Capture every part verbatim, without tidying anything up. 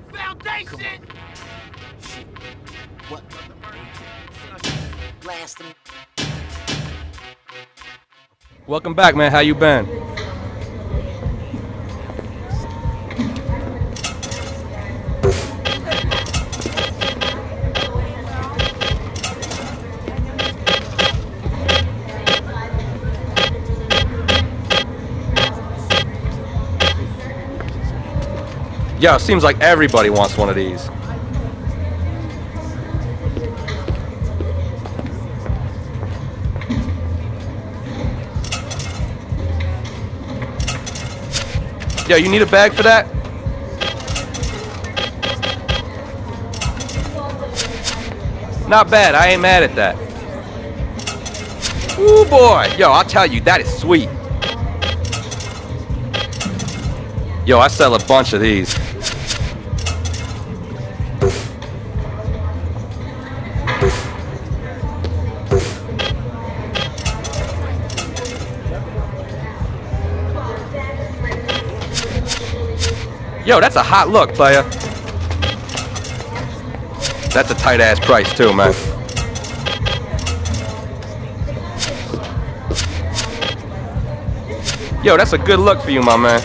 Foundation! Shit. What? Blast them. Welcome back, man. How you been? Yo, it seems like everybody wants one of these. Yo, you need a bag for that? Not bad, I ain't mad at that. Ooh boy, yo, I'll tell you, that is sweet. Yo, I sell a bunch of these. Yo, that's a hot look, player. That's a tight ass price too, man. Yo, that's a good look for you, my man.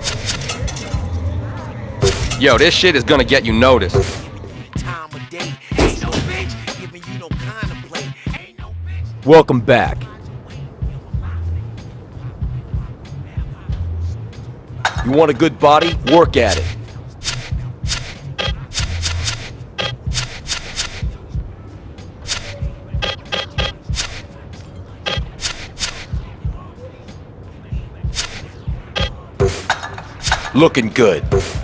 Yo, this shit is gonna get you noticed. Time of day. Ain't no bitch giving you no kind of play. Ain't no bitch. Welcome back. You want a good body? Work at it. Looking good.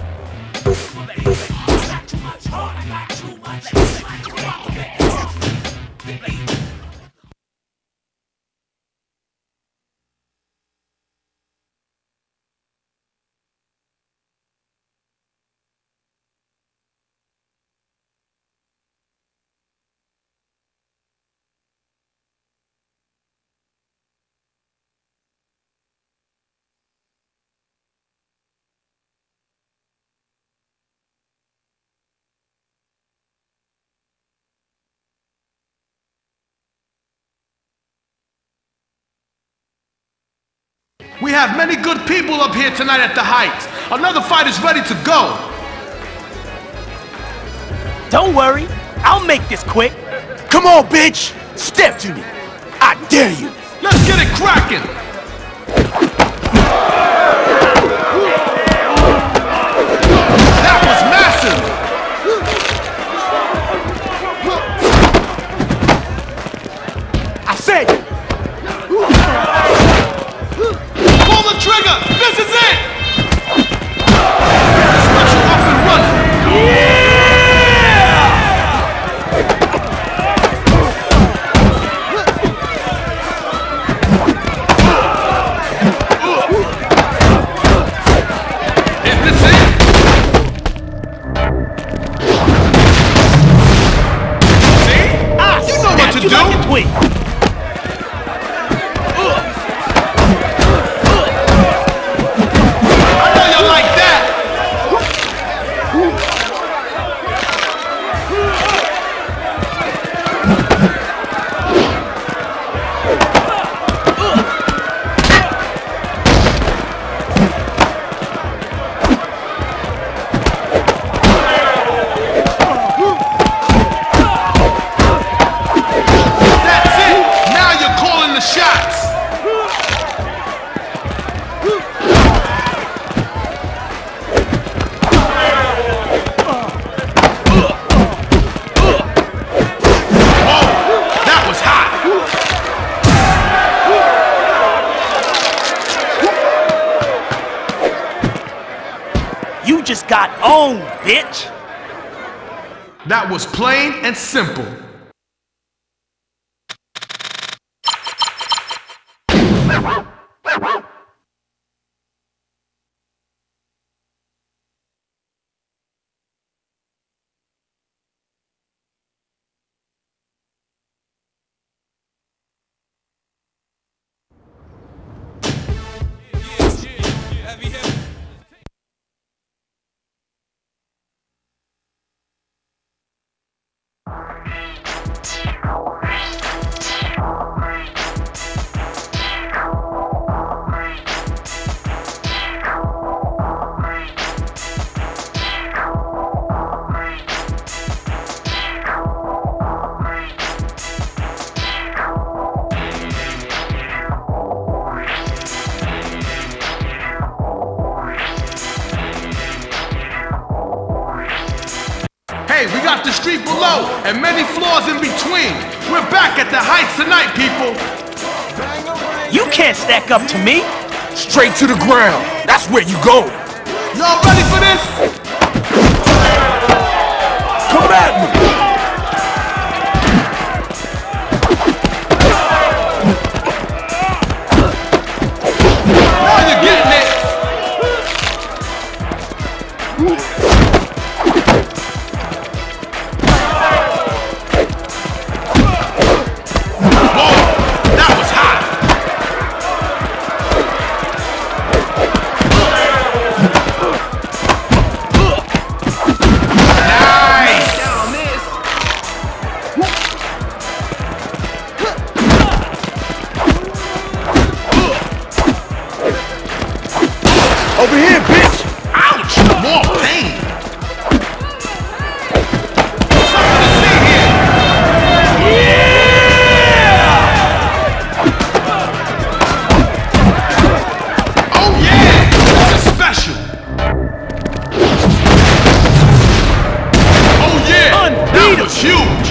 We have many good people up here tonight at the Heights. Another fight is ready to go. Don't worry, I'll make this quick. Come on, bitch! Step to me! I dare you! Let's get it cracking. That was massive. I said, Pull the trigger! This is it! Special up and running! yeah! Is this it? See? Ah, You know what to you do. like a twig. I know you like that! That's it! Now you're calling the shots! That was hot! You just got owned, bitch. That was plain and simple. Hey, we got the street below and many floors in between. We're back at the Heights tonight, people. You can't stack up to me. Straight to the ground. That's where you go. Y'all ready for this? Come at me. Now you're getting it. Over here, bitch! Ouch! More pain! Something to see here! Yeah! Oh yeah! This is special! Oh yeah! That was huge!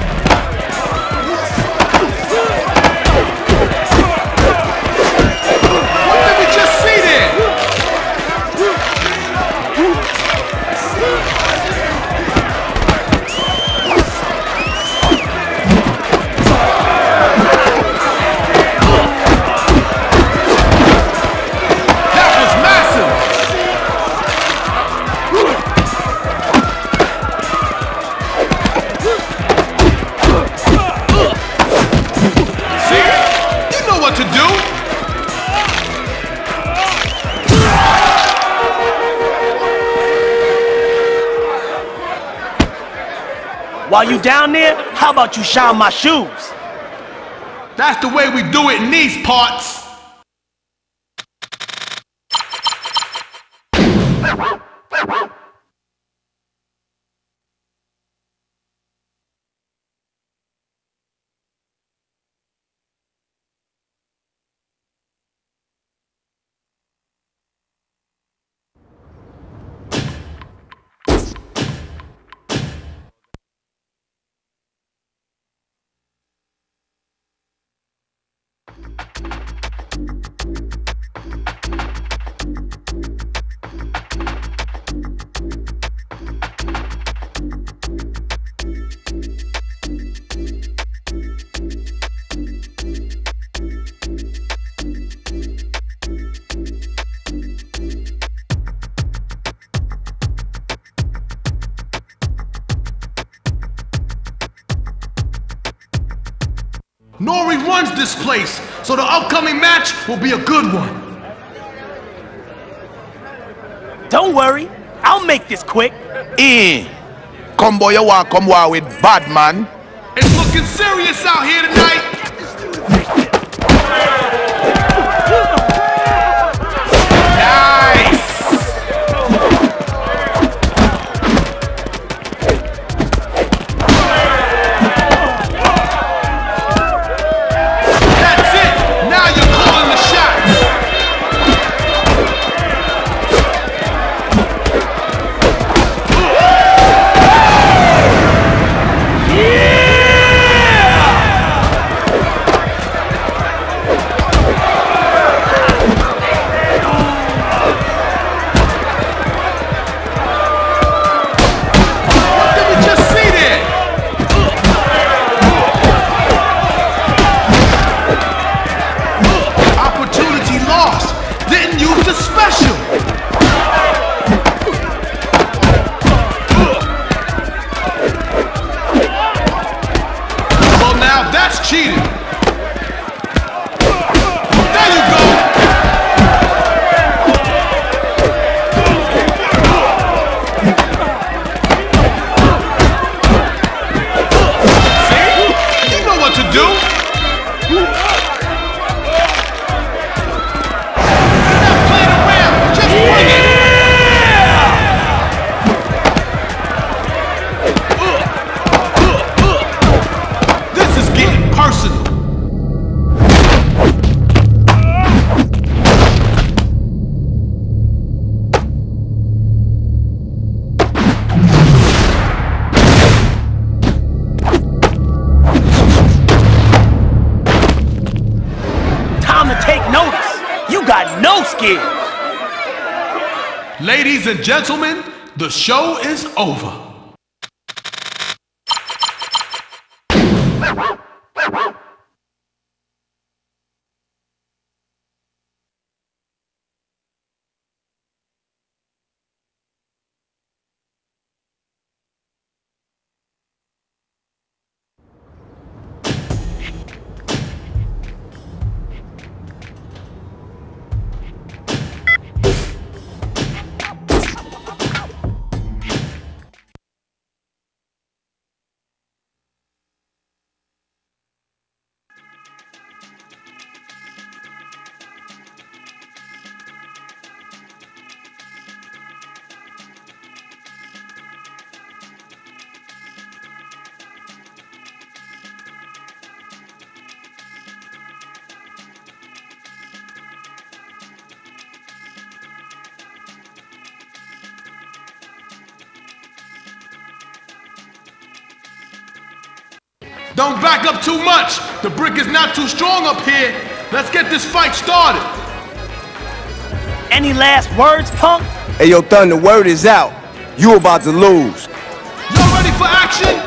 What did we just see there? While you down there, how about you shine my shoes? That's the way we do it in these parts. Nori runs this place, so the upcoming match will be a good one. Don't worry, I'll make this quick. In. Come boy, you want come war with bad man. It's looking serious out here tonight. Nice. That's it. Now you're calling the shots. skills. Ladies and gentlemen, the show is over. Don't back up too much. The brick is not too strong up here. Let's get this fight started. Any last words, punk? Hey, yo, Thun, the word is out. You about to lose. Y'all ready for action?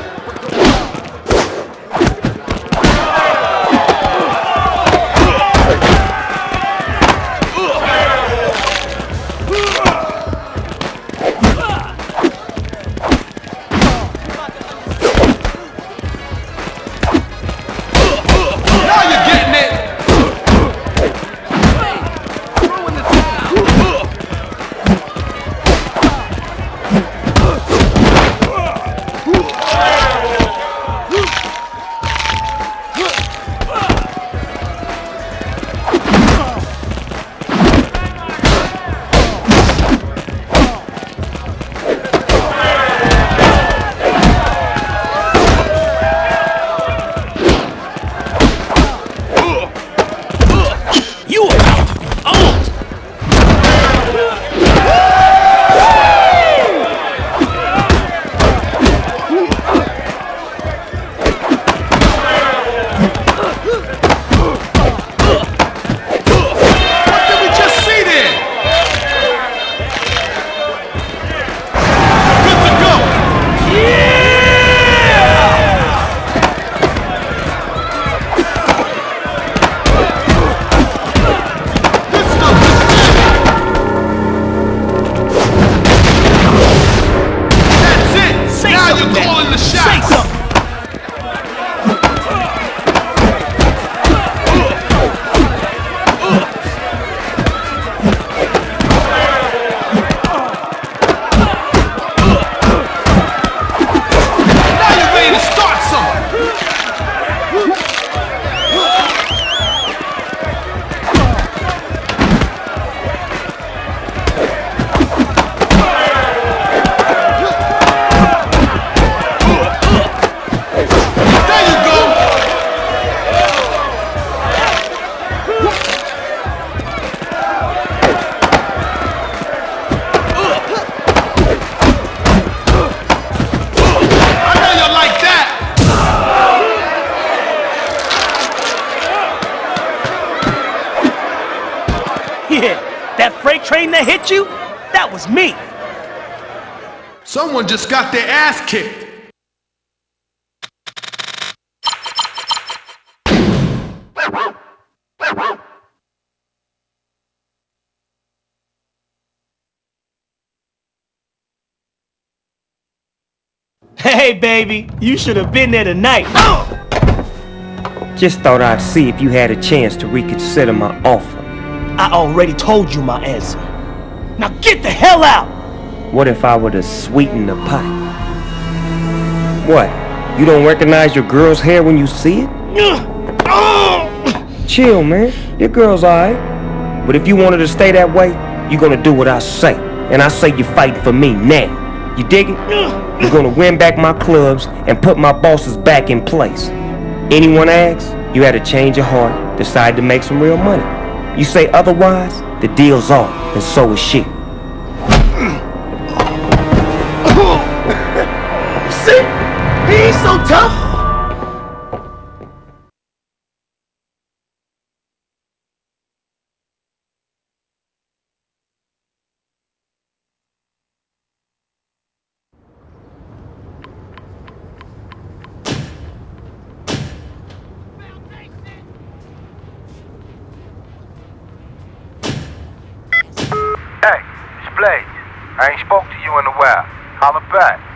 That freight train that hit you? That was me. Someone just got their ass kicked. Hey, baby, you should have been there tonight. Just thought I'd see if you had a chance to reconsider my offer. I already told you my answer. Now get the hell out! What if I were to sweeten the pot? What? You don't recognize your girl's hair when you see it? Chill, man. Your girl's alright. But if you wanted to stay that way, you're gonna do what I say. And I say you're fighting for me now. You dig it? You're gonna win back my clubs and put my bosses back in place. Anyone asks, you had a change of heart, decide to make some real money. You say otherwise, the deal's off, and so is she. See? He ain't so tough. I ain't spoke to you in a while. Holla back.